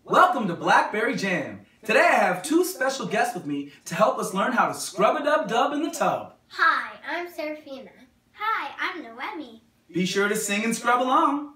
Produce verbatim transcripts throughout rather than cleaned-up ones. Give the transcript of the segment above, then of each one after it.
Welcome to Blackberry Jam. Today I have two special guests with me to help us learn how to scrub-a-dub-dub in the tub. Hi, I'm Serafina. Hi, I'm Noemi. Be sure to sing and scrub along.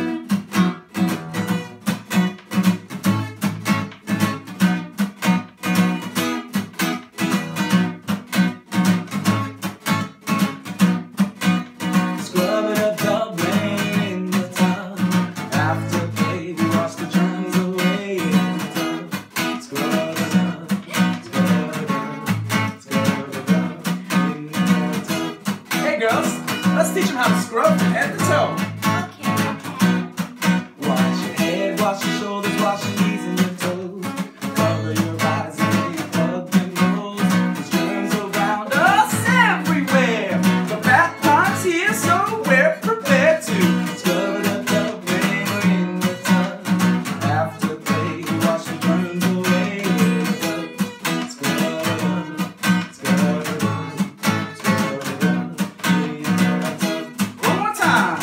Scrub-a-dub-dub rain in the tub. After play we wash the germs away in the tub. Scrub-a-dub, scrub-a-dub, scrub-a-dub in the tub. Hey girls, let's teach them how to scrub from head to toe. Okay, okay. Wash your head, wash your shoulders, wash your knees and your toes. Cover your eyes and your plug your nose. There's germs around us everywhere. The bath time's here, so we're prepared to scrub-a-dub-dub when we're in the tub. After play, we wash the germs away in the tub. Scrub-a-dub, scrub-a-dub, scrub-a-dub in the tub. One more time.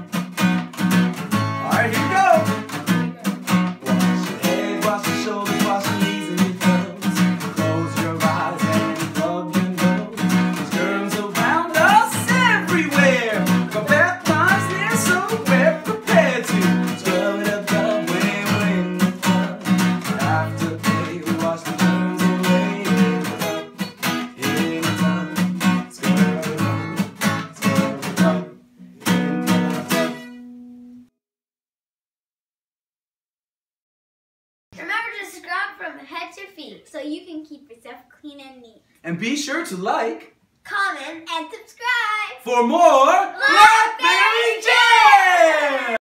All right, here we go. Wash your head, wash your shoulders, wash your knees and your toes. Close your eyes and plug your nose. There's germs around us everywhere. The bath time's near, so we're prepared to scrub-a-dub-dub when we're in the tub. After play, we wash the germs away in the tub. In the tub. Scrub-a-dub, scrub-a-dub in the tub. Remember to scrub from head to feet so you can keep yourself clean and neat. And be sure to like Comment and subscribe. for more Blackberry Jam!